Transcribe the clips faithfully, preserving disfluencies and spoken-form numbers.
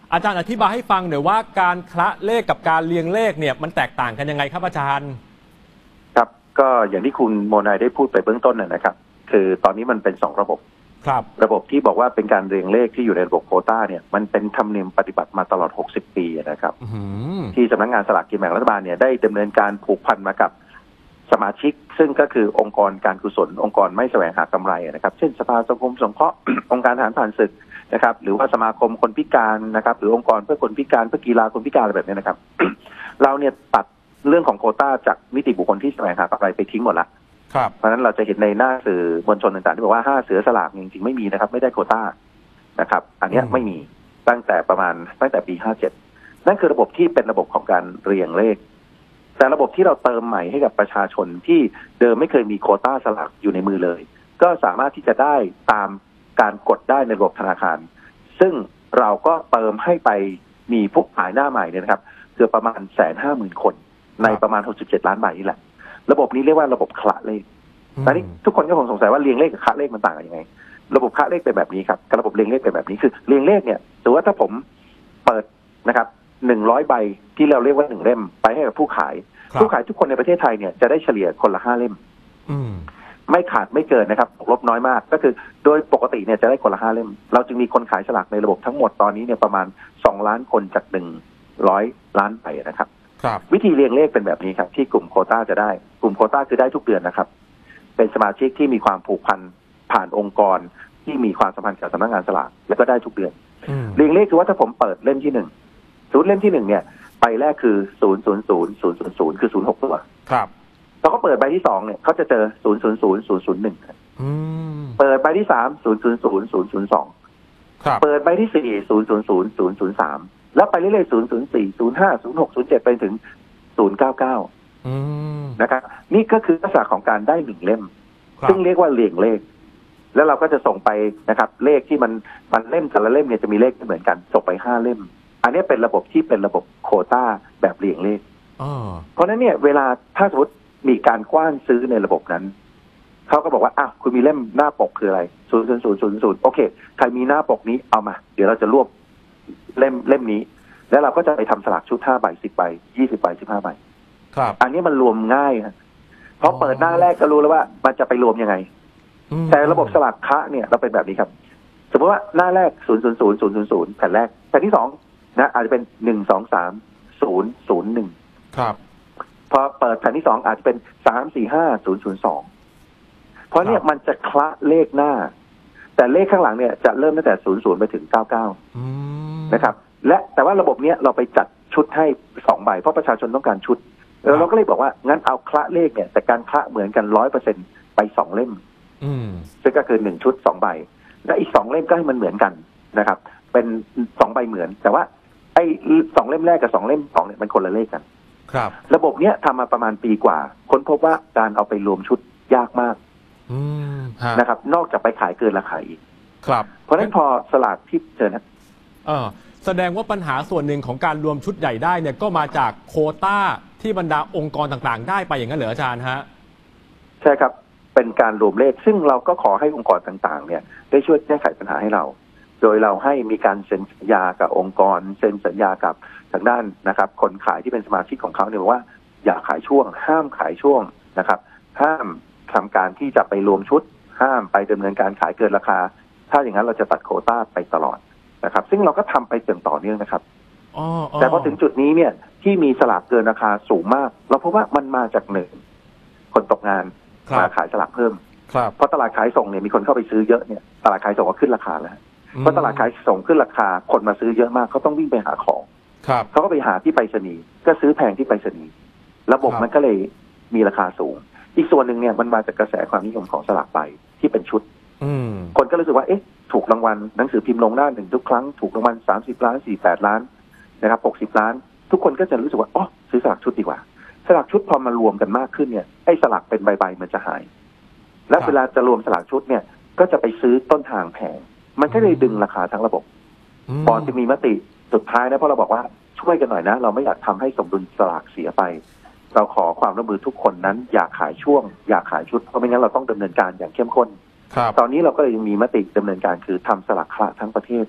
อาจารย์อธิบายให้ฟังหน่อยว่าการคละเลขกับการเรียงเลขเนี่ยมันแตกต่างกันยังไงครับอาจารย์ครับก็อย่างที่คุณโมนายได้พูดไปเบื้องต้นนะครับคือตอนนี้มันเป็นสองระบบครับระบบที่บอกว่าเป็นการเรียงเลขที่อยู่ในระบบโควต้าเนี่ยมันเป็นธรรมเนียมปฏิบัติมาตลอดหกสิบปีนะครับที่สำนักงานสลากกินแบ่งรัฐบาลเนี่ยได้ดำเนินการผูกพันมากับสมาชิกซึ่งก็คือองค์กรการกุศลองค์กรไม่แสวงหากำไรนะครับเช่นสภาสังคมสงเคราะห์ องค์การทหารผ่านศึกนะครับหรือว่าสมาคมคนพิการนะครับหรือองค์กรเพื่อคนพิการเพื่อกีฬาคนพิการอะไรแบบนี้นะครับ เราเนี่ยตัดเรื่องของโควต้าจากนิติบุคคลที่แสวงหากำไรไปทิ้งหมดละเพราะฉะนั้นเราจะเห็นในหน้าสื่อมวลชนต่างๆที่บอกว่าห้าเสือสลากจริงๆไม่มีนะครับไม่ได้โควต้านะครับอันนี้ไม่มีตั้งแต่ประมาณตั้งแต่ปีห้าเจ็ดนั่นคือระบบที่เป็นระบบของการเรียงเลขแต่ระบบที่เราเติมใหม่ให้กับประชาชนที่เดิมไม่เคยมีโควต้าสลากอยู่ในมือเลยก็สามารถที่จะได้ตามการกดได้ในระบบธนาคารซึ่งเราก็เติมให้ไปมีผู้ขายหน้าใหม่เนี่ยนะครับคือประมาณแสนห้าหมื่นคนในประมาณหกสิบเจ็ดล้านใบนี่แหละระบบนี้เรียกว่าระบบคละเลขตอนนี้ทุกคนก็คงสงสัยว่าเรียงเลขกับคละเลขมันต่างกันยังไงระบบคละเลขเป็นแบบนี้ครับกับระบบเรียงเลขเป็นแบบนี้คือเรียงเลขเนี่ยสมมติว่าถ้าผมเปิดนะครับหนึ่งร้อยใบที่เราเรียกว่าหนึ่งเล่มไปให้กับผู้ขายผู้ขายทุกคนในประเทศไทยเนี่ยจะได้เฉลี่ยคนละห้าเล่มไม่ขาดไม่เกินนะครับลบน้อยมากก็คือโดยปกติเนี่ยจะได้คนละห้าเล่มเราจึงมีคนขายสลากในระบบทั้งหมดตอนนี้เนี่ยประมาณสองล้านคนจากหนึ่งร้อยล้านใบนะครับวิธีเรียงเลขเป็นแบบนี้ครับที่กลุ่มโควต้าจะได้กลุ่มโควต้าคือได้ทุกเดือนนะครับเป็นสมาชิกที่มีความผูกพันผ่านองค์กรที่มีความสัมพันธ์กับสำนักงานสลากแล้วก็ได้ทุกเดือนเรียงเลขคือว่าถ้าผมเปิดเล่มที่หนึ่งศูนย์เล่มที่หนึ่งเนี่ยใบแรกคือศูนย์ศูนย์ศูนย์ศูนย์ศูนย์ศูนย์คือศูนย์หกตัวครับพอเขาเปิดใบที่สองเนี่ยเขาจะเจอศูนย์ศูนย์ศูนย์ศูนย์ศูนย์หนึ่งเปิดใบที่สามศูนย์ศูนย์ศูนย์ศูนย์ศูนย์สองเปิดใบที่สี่ศูนย์ศูนย์ศูนย์ศูนย์ศูนย์สามแล้วไปเรื่อยๆศูนย์ศูนย์สี่ศูนย์ห้าศูนย์หกศูนย์เจ็ดไปถึงศูนย์เก้าเก้านะครับนี่ก็คือลักษณะของการได้หนึ่งเล่มซึ่งเรียกว่าเรียงเลขแล้วเราก็จะส่งไปนะครับเลขที่มันมันเล่มแต่ละเล่มเนี่ยจะมีเลขไม่เหมือนกันส่งไปห้าเล่มอันนี้เป็นระบบที่เป็นระบบโควต้าแบบเรียงเลขเพราะฉะนั้นเนี่ยเวลาถ้าสมมติมีการกว้านซื้อในระบบนั้นเขาก็บอกว่าอ้าวคุณมีเล่มหน้าปกคืออะไรศูนย์ศูนย์ศูนย์ศูนย์ศูนย์โอเคใครมีหน้าปกนี้เอามาเดี๋ยวเราจะรวบเล่มเล่มนี้แล้วเราก็จะไปทำสลากชุดห้าใบสิบใบยี่สิบใบสิบห้าใบครับอันนี้มันรวมง่ายครับเพราะเปิดหน้าแรกก็รู้แล้วว่ามันจะไปรวมยังไงแต่ระบบสลากคะเนี่ยเราเป็นแบบนี้ครับสมมติว่าหน้าแรกศูนย์ศูนย์ศูนย์ศูนย์ศูนย์ศูนย์แผ่นแรกแผ่นที่สองนะอาจจะเป็นหนึ่งสองสามศูนย์ศูนย์หนึ่งครับพอเปิดแผ่นที่สองอาจจะเป็นสามสี่ห้าศูนย์ศูนย์สองเพราะเนี่ยมันจะคละเลขหน้าแต่เลขข้างหลังเนี่ยจะเริ่มตั้งแต่ศูนย์ศูนย์ไปถึงเก้าเก้านะครับและแต่ว่าระบบเนี้ยเราไปจัดชุดให้สองใบเพราะประชาชนต้องการชุดแล้วเราก็เลยบอกว่างั้นเอาคละเลขเนี่ยแต่การคละเหมือนกันร้อยเปอร์เซ็นต์ไปสองเล่มซึ่งก็คือหนึ่งชุดสองใบและอีกสองเล่มก็ให้มันเหมือนกันนะครับเป็นสองใบเหมือนแต่ว่าไอ้สองเล่มแรกกับสองเล่มสองเนี่ยมันคนละเลขกันครับระบบเนี้ยทำมาประมาณปีกว่าค้นพบว่าการเอาไปรวมชุดยากมากนะครับนอกจากไปขายเกินราคาอีกครับเพราะฉะนั้นพอสลากที่เจอนะเออแสดงว่าปัญหาส่วนหนึ่งของการรวมชุดใหญ่ได้เนี่ยก็มาจากโควต้าที่บรรดาองค์กรต่างๆได้ไปอย่างนั้นเหรออาจารย์ฮะใช่ครับเป็นการรวมเลขซึ่งเราก็ขอให้องค์กรต่างๆเนี่ยได้ช่วยแก้ไขปัญหาให้เราโดยเราให้มีการเซ็นสัญญากับองค์กรเซ็นสัญญากับทางด้านนะครับคนขายที่เป็นสมาชิกของเขาเนี่ยว่าอย่าขายช่วงห้ามขายช่วงนะครับห้ามทำการที่จะไปรวมชุดห้ามไปดำเนินการขายเกินราคาถ้าอย่างนั้นเราจะตัดโควต้าไปตลอดนะครับซึ่งเราก็ทำไปจนต่อเนื่องนะครับแต่พอถึงจุดนี้เนี่ยที่มีสลากเกินราคาสูงมากเราพบว่ามันมาจากหนึ่งคนตกงานมาขายสลากเพิ่มเพราะตลาดขายส่งเนี่ยมีคนเข้าไปซื้อเยอะเนี่ยตลาดขายส่งก็ขึ้นราคาแล้วเพราะตลาดขายส่งขึ้นราคาคนมาซื้อเยอะมากเขาต้องวิ่งไปหาของเขาก็ไปหาที่ไปรษณีย์ก็ซื้อแพงที่ไปรษณีย์ระบบมันก็เลยมีราคาสูงอีกส่วนหนึ่งเนี่ยมันมาจากกระแสความนิยมของสลากใบที่เป็นชุดคนก็รู้สึกว่าเอ๊ะถูกรางวัลหนังสือพิมพ์ลงหน้าหนึ่งทุกครั้งถูกรางวัลสามสิบล้านสี่สิบแปดล้านนะครับหกสิบล้านทุกคนก็จะรู้สึกว่าอ๋อซื้อสลากชุดดีกว่าสลากชุดพอมารวมกันมากขึ้นเนี่ยไอ้สลากเป็นใบๆมันจะหายและเวลาจะรวมสลากชุดเนี่ยก็จะไปซื้อต้นทางแพงมันก็เลยดึงราคาทั้งระบบพอจะมีมติสุดท้ายนะเพราะเราบอกว่าช่วยกันหน่อยนะเราไม่อยากทำให้สมดุลสลากเสียไปเราขอความร่วมมือทุกคนนั้นอยากขายช่วงอยากขายชุดเพราะไม่งั้นเราต้องดำเนินการอย่างเข้มข้นตอนนี้เราก็เลยมีมติดำเนินการคือทำสลากคละทั้งประเทศนะ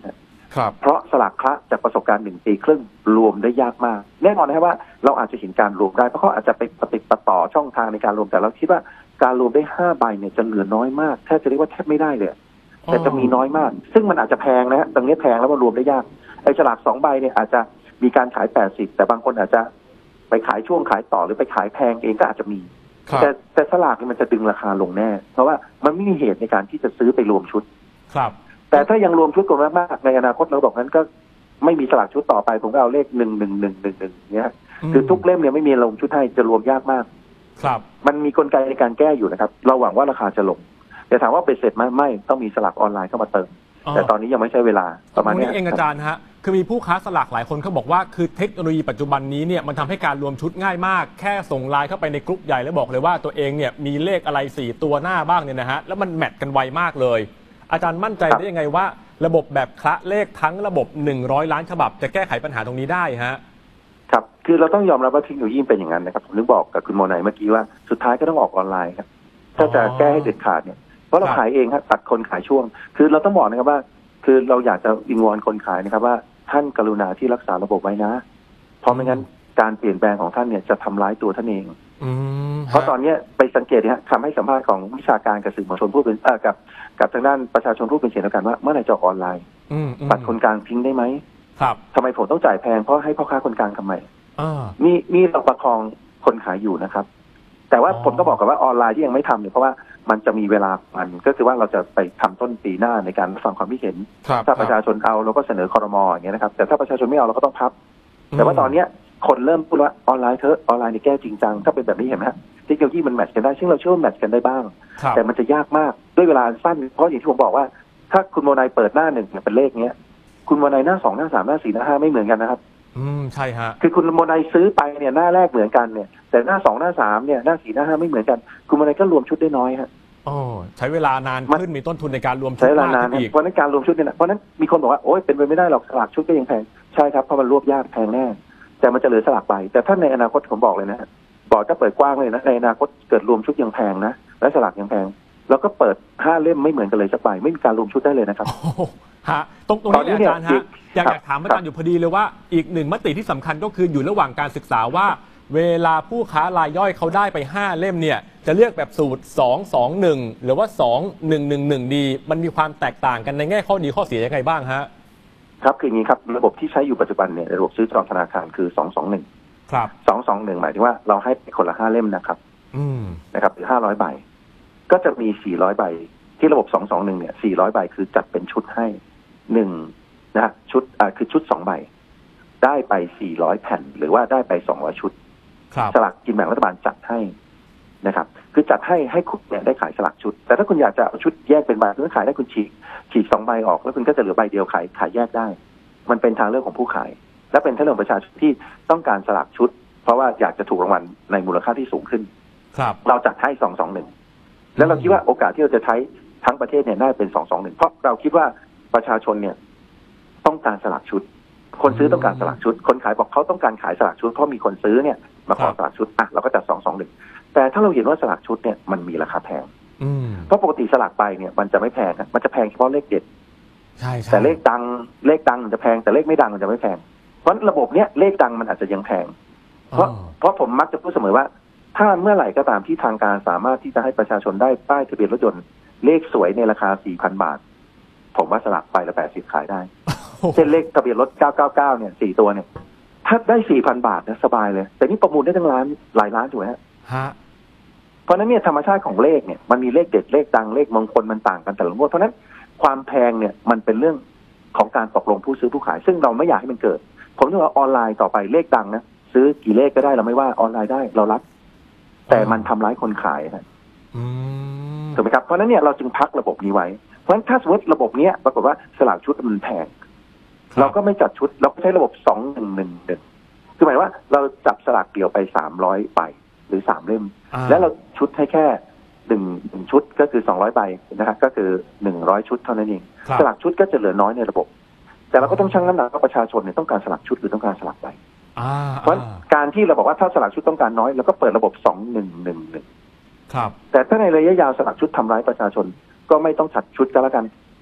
ครับเพราะสลากคละจากประสบการณ์หนึ่งปีครึ่งรวมได้ยากมากแน่นอนนะครับว่าเราอาจจะเห็นการรวมได้เพราะเขาอาจจะไปปฏิปต่อช่องทางในการรวมแต่เราคิดว่าการรวมได้ห้าใบเนี่ยจะเหลือน้อยมากแทบจะเรียกว่าแทบไม่ได้เลยแต่จะมีน้อยมากซึ่งมันอาจจะแพงนะฮะตรงนี้แพงแล้วมันรวมได้ยากไอ้ฉลากสองใบเนี่ยอาจจะมีการขายแปดสิบแต่บางคนอาจจะไปขายช่วงขายต่อหรือไปขายแพงเองก็อาจจะมีแต่แต่สลากนี่มันจะดึงราคาลงแน่เพราะว่ามันไม่มีเหตุในการที่จะซื้อไปรวมชุดครับแต่ถ้ายังรวมชุดกันมากๆในอนาคตเราบอกนั้นก็ไม่มีสลากชุดต่อไปผมก็เอาเลขหนึ่งหนึ่งหนึ่งหนึ่งหนึ่งเนี้ยคือทุกเล่มเนี่ยไม่มีลงชุดให้จะรวมยากมากครับมันมีกลไกในการแก้อยู่นะครับเราหวังว่าราคาจะลงแต่ถามว่าเป็นเสร็จไหมไม่ต้องมีสลากออนไลน์เข้ามาเติมแต่ตอนนี้ยังไม่ใช่เวลาประมาณนี้เองอาจารย์ฮะคือมีผู้ค้าสลากหลายคนเขาบอกว่าคือเทคโนโลยีปัจจุบันนี้เนี่ยมันทำให้การรวมชุดง่ายมากแค่ส่งไลน์เข้าไปในกลุ่มใหญ่แล้วบอกเลยว่าตัวเองเนี่ยมีเลขอะไรสี่ตัวหน้าบ้างเนี่ยนะฮะแล้วมันแมทกันไวมากเลยอาจารย์มั่นใจได้ยังไงว่าระบบแบบคละเลขทั้งระบบหนึ่งร้อยล้านฉบับจะแก้ไขปัญหาตรงนี้ได้ฮะครับคือเราต้องยอมรับว่าเทคโนโลยีเป็นอย่างนั้นนะครับผมนึกบอกกับคุณโมนัยเมื่อกี้ว่าสุดท้ายก็ต้องออกออนไลน์ครับถ้าจะแก้ให้เด็ดขาดเนี่ยเพราะเราขายเองครับตัดคนขายช่วงคือเราต้องบอกนะครับว่าคือเราอยากจะวิงวอนคนขายนะครับว่าท่านกรุณาที่รักษาระบบไว้นะเพราะไม่งั้นการเปลี่ยนแปลงของท่านเนี่ยจะทำร้ายตัวท่านเองเพราะตอนนี้ไปสังเกตนะฮะคำให้สัมภาษณ์ของวิชาการกับสื่อมวลชนผู้เป็นเอ่อกับกับทางด้านประชาชนผู้เป็นเสียงเดียวกันว่าเมื่อไหร่จะออนไลน์ตัดคนกลางทิ้งได้ไหมครับทำไมผมต้องจ่ายแพงเพราะให้พ่อค้าคนกลางทำไมมีมีเราประคองคนขายอยู่นะครับแต่ว่าผมก็บอกกับว่าออนไลน์ที่ยังไม่ทำเนี่ยเพราะว่ามันจะมีเวลามันก็คือว่าเราจะไปทำต้นปีหน้าในการฟังความคิดเห็นถ้าประชาชนเอาเราก็เสนอครม.อย่างเงี้ยนะครับแต่ถ้าประชาชนไม่เอาเราก็ต้องพับแต่ว่าตอนเนี้ยคนเริ่มพูดว่าออนไลน์เถอะออนไลน์นี่แก้จริงจังถ้าเป็นแบบนี้เห็นไหมฮะเทคโนโลยีมันแมทช์กันได้ซึ่งเราเชื่อว่าแมทช์กันได้บ้างแต่มันจะยากมากด้วยเวลาสั้นเพราะอย่างที่ผมบอกว่าถ้าคุณโมนัยเปิดหน้าหนึ่งเป็นเลขเนี้ยคุณโมนัยหน้าสองหน้าสามหน้าสี่หน้าห้าไม่เหมือนกันนะครับอืมใช่ฮะคือคุณโมนัยซื้อไปเนี่ยหน้าแรกเหมือนกันเนี่ยแต่หน้าสองหน้าสามเนี่ยหน้าสี่หน้าห้าไม่เหมือนกันคุณโมนัยก็รวมชุดได้น้อยฮะอ๋อใช้เวลานานขึ้นมีต้นทุนในการรวมชุดใช้เวลานานเพราะนั้นการรวมชุดเนี่ยเพราะนั้นมีคนบอกว่าโอ๊ยเป็นไปไม่ได้หรอกสลากชุดก็ยังแพงใช่ครับเพราะมันรวบยากแพงแน่แต่มันจะเหลือสลากใบแต่ถ้าในอนาคตผมบอกเลยนะบอกจะเปิดกว้างเลยนะในอนาคตเกิดรวมชุดยังแพงนะและสลากยังแพงแล้วก็เปิดห้าเล่มไม่เหมือนกันเลยสักใบไม่มีการรวมชุดได้เลยนะครับฮะตรงตรงนี้อาจารย์ฮะอยากอยากถามอาจารย์อยู่พอดีเลยว่าอีกหนึ่งมติที่สำคัญก็คืออยู่ระหว่างการศึกษาว่าเวลาผู้ค้ารายย่อยเขาได้ไปห้าเล่มเนี่ยจะเลือกแบบสูตรสอง สอง หนึ่งหรือว่าสอง หนึ่ง หนึ่ง หนึ่งดีมันมีความแตกต่างกันในแง่ข้อดีข้อเสียยังไงบ้างฮะครับคืออย่างนี้ครับระบบที่ใช้อยู่ปัจจุบันเนี่ยระบบซื้อจองธนาคารคือสอง สอง หนึ่งครับสอง สอง หนึ่งหมายถึงว่าเราให้คนละห้าเล่มนะครับอืมนะครับหรือห้าร้อยใบก็จะมีสี่ร้อยใบที่ระบบสอง สอง หนึ่งเนี่ยสี่ร้อยใบคือจัดเป็นชุดให้หนึ่งนะฮะชุดอ่าคือชุดสองใบได้ไปสี่ร้อยแผ่นหรือว่าได้ไปสองร้อยชุดสลากกินแบ่งรัฐบาลจัดให้นะครับคือจัดให้ให้คุณเนี่ยได้ขายสลากชุดแต่ถ้าคุณอยากจะเอาชุดแยกเป็นใบคุณก็ขายได้คุณฉีกฉีกสองใบออกแล้วคุณก็จะเหลือใบเดียวขายขายแยกได้มันเป็นทางเลือกของผู้ขายและเป็นทางเลือกของประชาชนที่ต้องการสลากชุดเพราะว่าอยากจะถูกรางวัลในมูลค่าที่สูงขึ้นครับเราจัดให้สอง สอง หนึ่งแล้วเราคิดว่าโอกาสที่เราจะใช้ทั้งประเทศเนี่ยน่าเป็นสอง สอง หนึ่งเพราะเราคิดว่าประชาชนเนี่ยต้องการสลากชุดคนซื้อต้องการสลากชุดคนขายบอกเขาต้องการขายสลากชุดเพราะมีคนซื้อเนี่ยมาขอสลากชุดอ่ะเราก็จัดสอง สอง หนึ่งแต่ถ้าเราเห็นว่าสลากชุดเนี่ยมันมีราคาแพงเพราะปกติสลากใบเนี่ยมันจะไม่แพงนะมันจะแพงเฉพาะเลขเด็ดใช่แต่เลขดังเลขดังมันจะแพงแต่เลขไม่ดังมันจะไม่แพงเพราะระบบเนี้ยเลขดังมันอาจจะยังแพงเพราะเพราะผมมักจะพูดเสมอว่าถ้าเมื่อไหร่ก็ตามที่ทางการสามารถที่จะให้ประชาชนได้ป้ายทะเบียนรถยนต์เลขสวยในราคา สี่พัน บาทผมว่าสลากใบละแปดสิบขายได้เช่นเลขทะเบียนรถเก้าเก้าเก้าเนี่ยสี่ตัวเนี่ยถ้าได้ สี่พัน บาทเนี่ยสบายเลยแต่นี่ประมูลได้ทั้งล้านหลายล้านถูกไหมฮะเพราะนั้นเนี่ยธรรมชาติของเลขเนี่ยมันมีเลขเด็ดเลขดังเลขมงคลมันต่างกันแต่ละงวดเพราะนั้นความแพงเนี่ยมันเป็นเรื่องของการตกลงผู้ซื้อผู้ขายซึ่งเราไม่อยากให้มันเกิดผมคิดว่าออนไลน์ต่อไปเลขดังนะซื้อกี่เลขก็ได้เราไม่ว่าออนไลน์ได้เรารับแต่มันทำร้ายคนขายนะถูกไหมครับเพราะนั้นเนี่ยเราจึงพักระบบนี้ไว้เพราะฉะนั้นถ้าสมมติระบบนี้ปรากฏว่าสลากชุดมันแพงเราก็ไม่จัดชุดเราก็ใช้ระบบสอง หนึ่ง หนึ่ง หนึ่งคือหมายว่าเราจับสลากเดี่ยวไปสามร้อยใบหรือสามเล่มแล้วเราชุดให้แค่หนึ่งหนึ่งชุดก็คือสองร้อยใบนะครับก็คือหนึ่งร้อยชุดเท่านั้นเองสลากชุดก็จะเหลือน้อยในระบบแต่เราก็ต้องชั่งน้ำหนักว่าประชาชนเนี่ยต้องการสลากชุดหรือต้องการสลากใบเพราะการที่เราบอกว่าถ้าสลากชุดต้องการน้อยเราก็เปิดระบบสอง หนึ่ง หนึ่ง หนึ่งแต่ถ้าในระยะยาวสลากชุดทำร้ายประชาชนก็ไม่ต้องจัดชุดก็แล้วกัน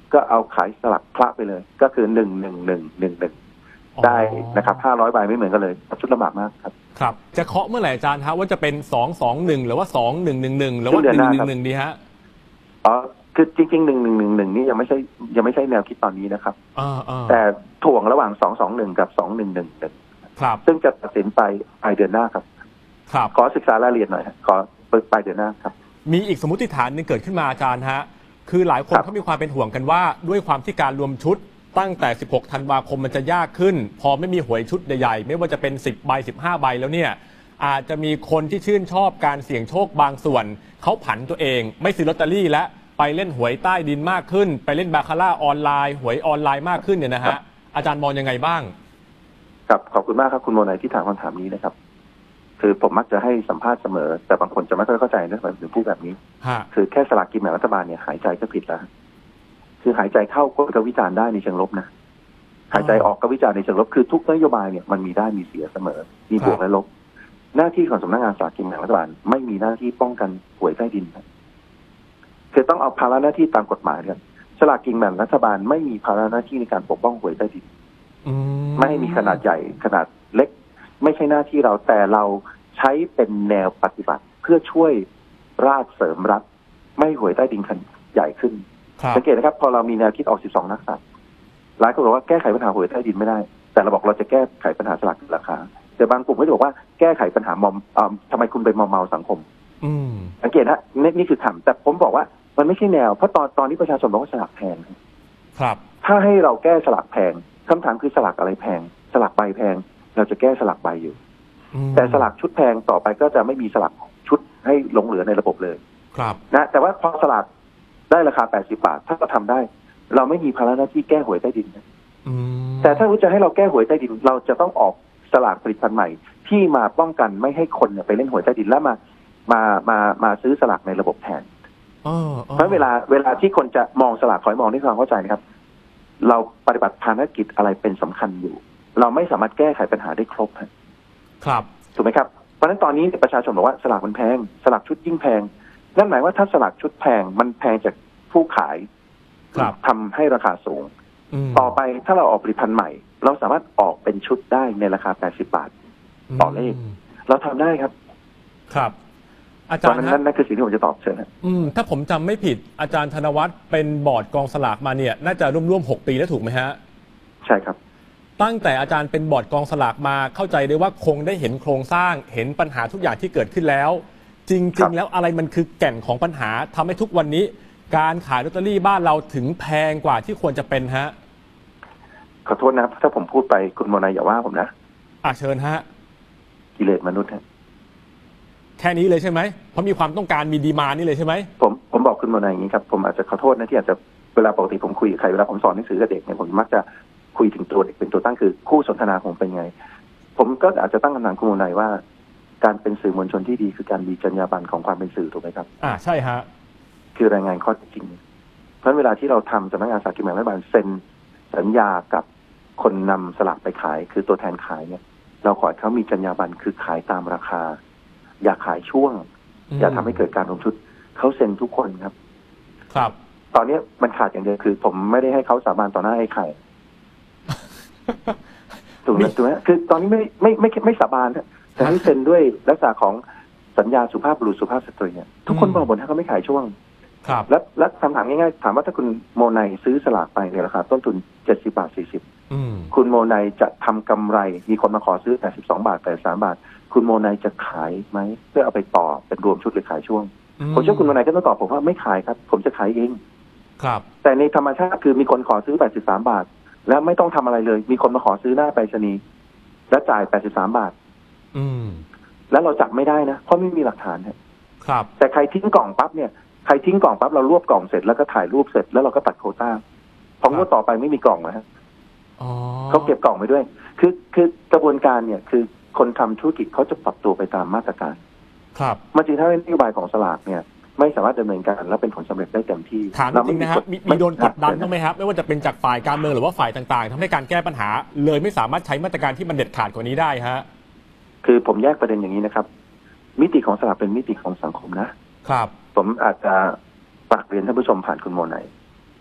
ก็เอาขายสลักพระไปเลย ก็คือหนึ่งหนึ่งหนึ่งหนึ่งหนึ่งได้นะครับห้าร้อยใบไม่เหมือนกันเลยชุดลำบากมากครับครับจะเคาะเมื่อไหร่อาจารย์ฮะว่าจะเป็นสองสองหนึ่งหรือว่าสองหนึ่งหนึ่งหนึ่งหรือว่าหนึ่งหนึ่งหนึ่งดีฮะอ๋อคือจริงๆหนึ่งหนึ่งหนึ่งหนึ่งนี่ยังไม่ใช่ยังไม่ใช่แนวคิดตอนนี้นะครับแต่ถ่วงระหว่างสองสองหนึ่งกับสองหนึ่งหนึ่งครับซึ่งจะตัดสินไปปลายเดือนหน้าครับครับขอศึกษารายละเอียดหน่อยขอปลายเดือนหน้าครับมีอีกสมมติฐานหนึ่งเกิดขึ้นมาอาจารย์ฮะคือหลายคนเขามีความเป็นห่วงกันว่าด้วยความที่การรวมชุดตั้งแต่สิบหกธันวาคมมันจะยากขึ้นพอไม่มีหวยชุดใหญ่ๆไม่ว่าจะเป็นสิบใบสิบห้าใบแล้วเนี่ยอาจจะมีคนที่ชื่นชอบการเสี่ยงโชคบางส่วนเขาผันตัวเองไม่ซื้อลอตเตอรี่และไปเล่นหวยใต้ดินมากขึ้นไปเล่นบาคาร่าออนไลน์หวยออนไลน์มากขึ้นเนี่ยนะฮะอาจารย์มองยังไงบ้างครับขอบคุณมากครับคุณโมนัยที่ถามคำถามนี้นะครับคือผมมักจะให้สัมภาษณ์เสมอแต่บางคนจะไม่ค่อยเข้าใจนะผมถึงพูดแบบนี้คือแค่สลากกินแบ่งรัฐบาลเนี่ยหายใจก็ผิดแล้วคือหายใจเข้าก็วิจารณ์ได้ในเชิงลบนะหายใจออกก็วิจารณ์ในเชิงลบคือทุกนโยบายเนี่ยมันมีได้มีเสียเสมอมีบวกและลบหน้าที่ของสำนักงานสลากกินแบ่งรัฐบาลไม่มีหน้าที่ป้องกันหวยใต้ดินคือต้องเอาภาระหน้าที่ตามกฎหมายกันสลากกินแบ่งรัฐบาลไม่มีภาระหน้าที่ในการปกป้องหวยใต้ดินไม่มีขนาดใหญ่ขนาดเล็กไม่ใช่หน้าที่เราแต่เราใช้เป็นแนวปฏิบัติเพื่อช่วยราชเสริมรัฐไม่หวยใต้ดินขนาดใหญ่ขึ้นสังเกตนะครับพอเรามีแนวคิดออกสิบสองนักสัตว์หลายคนบอกว่าแก้ไขปัญหาหวยใต้ดินไม่ได้แต่เราบอกเราจะแก้ไขปัญหาสลากราคาแต่บางกลุ่มก็จะบอกว่าแก้ไขปัญหามอมอ่าทำไมคุณไปมอมเมาสังคมสังเกตนะนี่นี่คือคำแต่ผมบอกว่ามันไม่ใช่แนวเพราะตอนตอนนี้ประชาชนบอกว่าสลากแพงครับถ้าให้เราแก้สลากแพงคำถามคือสลากอะไรแพงสลากใบแพงเราจะแก้สลากใบอยู่แต่สลากชุดแพงต่อไปก็จะไม่มีสลากชุดให้หลงเหลือในระบบเลยครับนะแต่ว่าพอสลากได้ราคาแปดสิบบาทถ้าเราทำได้เราไม่มีภาระหน้าที่แก้หวยใต้ดินแต่ถ้าจะให้เราแก้หวยใต้ดินเราจะต้องออกสลากผลิตภัณฑ์ใหม่ที่มาป้องกันไม่ให้คนไปเล่นหวยใต้ดินแล้วมามามามาซื้อสลากในระบบแทนเพราะเวลาเวลาที่คนจะมองสลากขอให้มองด้วยความเข้าใจนะครับเราปฏิบัติภารกิจอะไรเป็นสำคัญอยู่เราไม่สามารถแก้ไขปัญหาได้ครบครับถูกไหมครับเพราะฉะนั้นตอนนี้ประชาชนบอกว่าสลากมันแพงสลากชุดยิ่งแพงนั่นหมายว่าถ้าสลากชุดแพงมันแพงจากผู้ขายทำให้ราคาสูงต่อไปถ้าเราออกผลิตภัณฑ์ใหม่เราสามารถออกเป็นชุดได้ในราคาแปดสิบบาทต่อเลขเราทำได้ครับครับอาจารย์นั่นนั่นคือสิ่งที่ผมจะตอบเชิญนะอืมถ้าผมจำไม่ผิดอาจารย์ธนวัฒน์เป็นบอร์ดกองสลากมาเนี่ยน่าจะร่วมๆหกปีแล้วถูกไหมฮะใช่ครับตั้งแต่อาจารย์เป็นบอร์ดกองสลากมาเข้าใจได้ว่าคงได้เห็นโครงสร้างเห็นปัญหาทุกอย่างที่เกิดขึ้นแล้วจริงๆแล้วอะไรมันคือแก่นของปัญหาทำให้ทุกวันนี้การขายลอตเตอรี่บ้านเราถึงแพงกว่าที่ควรจะเป็นฮะขอโทษนะถ้าผมพูดไปคุณโมนายอย่าว่าผมนะอ่ะเชิญฮะกิเลสมนุษย์ฮะแค่นี้เลยใช่ไหมเพราะมีความต้องการมีดีมานด์นี่เลยใช่ไหมผมผมบอกคุณโมนายอย่างนี้ครับผมอาจจะขอโทษนะที่อาจจะเวลาปกติผมคุยกับใครเวลาผมสอนหนังสือกับเด็กเนี่ยผมมักจะคุยถึงตัวเด็กเป็นตัวตั้งคือคู่สนทนาของเป็นไงผมก็อาจจะตั้งคำถามคุณโมนายว่าการเป็นสื่อมวลชนที่ดีคือการมีจรรยาบรรณของความเป็นสื่อถูกไหมครับอ่าใช่ฮะคือรายงานข้อเท็จจริงเพราะเวลาที่เราทำสำนักงานสลากกินแบ่งรัฐบาลเซ็นสัญญากับคนนำสลากไปขายคือตัวแทนขายเนี่ยเราขอให้เขามีจรรยาบรรณคือขายตามราคาอย่าขายช่วงอย่าทำให้เกิดการลงทุนเขาเซ็นทุกคนครับครับตอนนี้มันขาดอย่างเดียวคือผมไม่ได้ให้เขาสาบานต่อหน้าไอ้ไข่ถูกไหมถูกไหมคือตอนนี้ไม่ไม่ไม่ไม่สาบานแต่ให้เซ็นด้วยลักษณะของสัญญาสุภาพบุรุษสุภาพสตรีเนี่ยทุกคนบอกหมดถ้าเขาไม่ขายช่วงครับแล้วแล้วคำถามง่ายๆถามว่าถ้าคุณโมไนซื้อสลากไปในราคาต้นทุนเจ็ดสิบบาทสี่สิบคุณโมไนจะทำกำไรมีคนมาขอซื้อแปดสิบสองบาทแปดสิบสามบาทคุณโมไนจะขายไหมเพื่อเอาไปต่อเป็นรวมชุดหรือขายช่วงผมเชื่อคุณโมไนก็ต้องตอบผมว่าไม่ขายครับผมจะขายเองครับแต่ในธรรมชาติคือมีคนขอซื้อแปดสิบสามบาทแล้วไม่ต้องทำอะไรเลยมีคนมาขอซื้อหน้าไปรษณีย์และจ่ายแปดสิบสามบาทอืมแล้วเราจับไม่ได้นะเพราะไม่มีหลักฐานครับแต่ใครทิ้งกล่องปั๊บเนี่ยใครทิ้งกล่องปั๊บเรารวบกล่องเสร็จแล้วก็ถ่ายรูปเสร็จแล้วเราก็ตัดโควต้าพองวดต่อไปไม่มีกล่องนะฮะเขาเก็บกล่องไปด้วยคือคือกระบวนการเนี่ยคือคนทำธุรกิจเขาจะปรับตัวไปตามมาตรการครับมันจริงถ้าเป็นนโยบายของสลากเนี่ยไม่สามารถดำเนินการและเป็นผลสำเร็จได้เต็มที่ถามจริงนะครับมีโดนกดดันบ้างไหมครับไม่ว่าจะเป็นจากฝ่ายการเมืองหรือว่าฝ่ายต่างๆทำให้การแก้ปัญหาเลยไม่สามารถใช้มาตรการที่มันเด็ดขาดกว่านี้ได้ฮะคือผมแยกประเด็นอย่างนี้นะครับมิติของสลากเป็นมิติของสังคมนะครับผมอาจจะฝากเรียนท่านผู้ชมผ่านคุณโมไน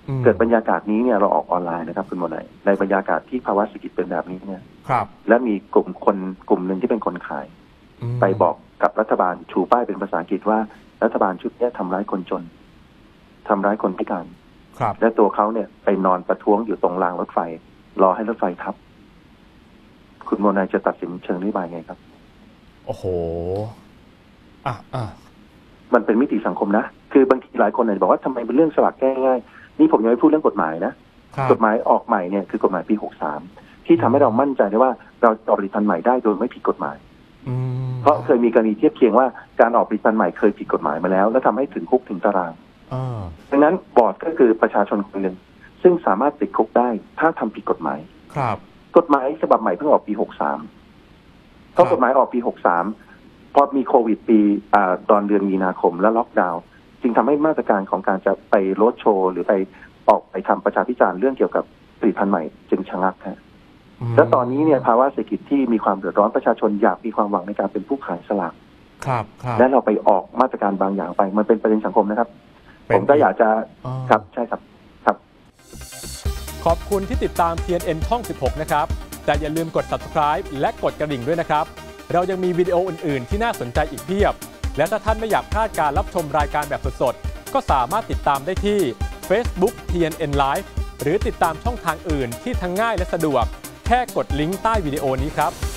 เกิดบรรยากาศนี้เนี่ยเราออกออนไลน์นะครับคุณโมนัยในบรรยากาศที่ภาวะเศรษฐกิจเป็นแบบนี้เนี่ยครับและมีกลุ่มคนกลุ่มหนึ่งที่เป็นคนขายไปบอกกับรัฐบาลชูป้ายเป็นภาษาอังกฤษว่ารัฐบาลชุดนี้ทำร้ายคนจนทำร้ายคนพิการและตัวเขาเนี่ยไปนอนประท้วงอยู่ตรงรางรถไฟรอให้รถไฟทับคุณโมนัยจะตัดสินเชิงนโยบายไงครับโอ้โหอ่ะอ่ะมันเป็นมิติสังคมนะคือบางทีหลายคนอาจจะบอกว่าทำไมเป็นเรื่องสลักแก้ง่ายนี่ผมยังไม่พูดเรื่องกฎหมายนะกฎหมายออกใหม่เนี่ยคือกฎหมายปีหกสามที่ทำให้เรามั่นใจได้ว่าเราออกผลิตภัณฑ์ใหม่ได้โดยไม่ผิดกฎหมายเพราะเคยมีกรณีเทียบเคียงว่าการออกผลิตภัณฑ์ใหม่เคยผิดกฎหมายมาแล้วและทำให้ถึงคุกถึงตารางดังนั้นบอร์ดก็คือประชาชนคนหนึ่งซึ่งสามารถติดคุกได้ถ้าทำผิดกฎหมายครับกฎหมายฉบับใหม่เพิ่งออกปีหกสามเพราะกฎหมายออกปีหกสามพอมีโควิดปีอ่าตอนเดือนมีนาคมและล็อกดาวน์จึงทำให้มาตรการของการจะไปโรดโชว์หรือไปออกไปทำประชาพิจารณ์เรื่องเกี่ยวกับผลิตภัณฑ์ใหม่จึงชะงักฮะและตอนนี้เนี่ยภาวะเศรษฐกิจที่มีความเดือดร้อนประชาชนอยากมีความหวังในการเป็นผู้ขายสลากครับครับและเราไปออกมาตรการบางอย่างไปมันเป็นประเด็นสังคมนะครับผมก็อยากจะครับใช่ครับครับขอบคุณที่ติดตาม ที เอ็น เอ็น ช่องสิบหกนะครับแต่อย่าลืมกด ซับสไครบ์ และกดกระดิ่งด้วยนะครับเรายังมีวิดีโออื่นๆที่น่าสนใจอีกเพียบและถ้าท่านไม่อยากพลาดการรับชมรายการแบบสดๆก็สามารถติดตามได้ที่ Facebook ที เอ็น เอ็น Live หรือติดตามช่องทางอื่นที่ทั้งง่ายและสะดวกแค่กดลิงก์ใต้วิดีโอนี้ครับ